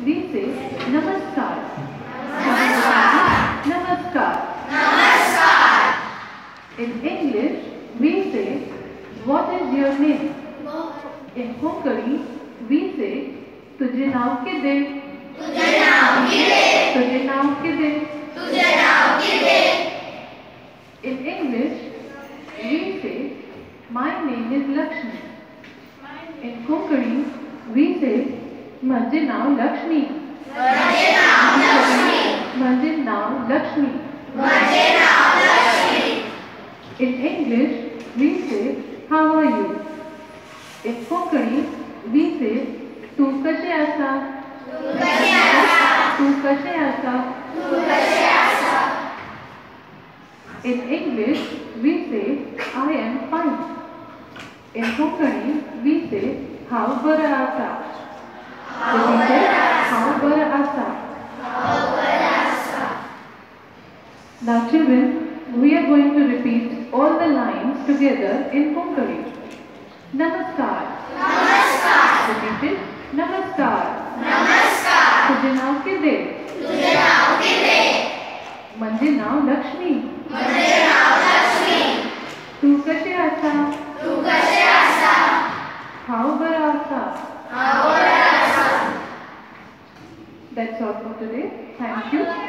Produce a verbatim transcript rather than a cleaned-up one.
we say Namaskar. Namaskar. Namaskar. Namaskar. In English, we say, what is your name? In Konkani, we say, तुझे नाव के दे. तुझे नाव के दे. तुझे नाव के दे. तुझे नाव के दे. In English, we say, my name is Lakshmi. In Konkani, we say, माझे नाव लक्ष्मी. माझे नाव लक्ष्मी. माझे नाव लक्ष्मी. माझे नाव Lakshmi. In English, we say, how are you? In Konkani, we say, तू कसे आसा? तू कसे आसा? तू कसे आसा? तू कसे आसा? In English, we say, I am fine. In Konkani, we say, how bara asa? How bara asa? How bara asa? Now children, we are going to repeat all the lines together in Konkani. Namaskar. Namaskar. Repeat it. Namaskar. Namaskar. तुझे नाव के दे. तुझे नाव के दे. माझे नाव लक्ष्मी. माझे नाव लक्ष्मी. तू कसे आसा? तू कसे आसा? हाव बरा आसा? हाव बरा आसा. That's all for today. Thank you.